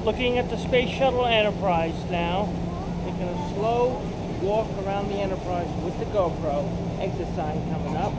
Looking at the Space Shuttle Enterprise now. Taking a slow walk around the Enterprise with the GoPro. Exit sign coming up.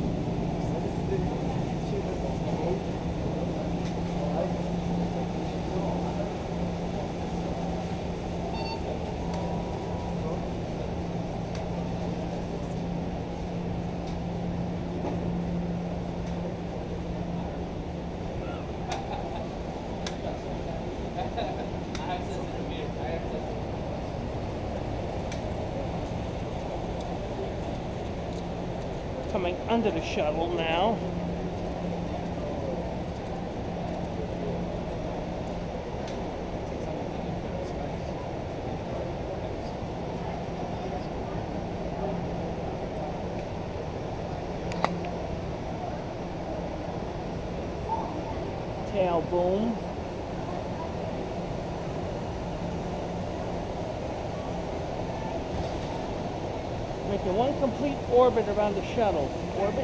Coming under the shuttle now. Tail boom. Making one complete orbit around the shuttle. Orbit?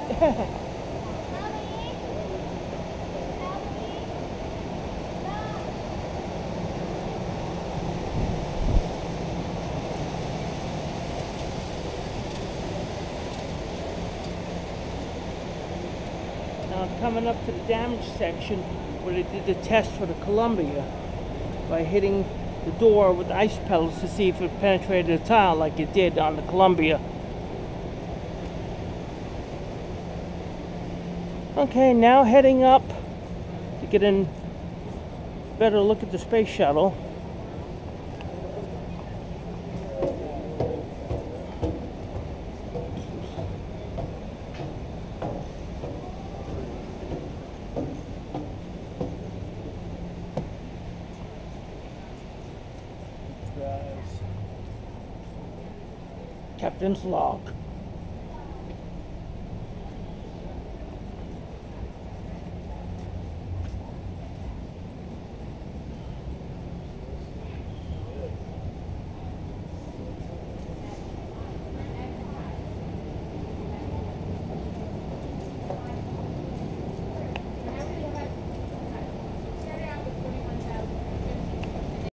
Now I'm coming up to the damage section where they did the test for the Columbia by hitting the door with ice pellets to see if it penetrated the tile like it did on the Columbia. Okay, now heading up to get a better look at the space shuttle. Captain's log.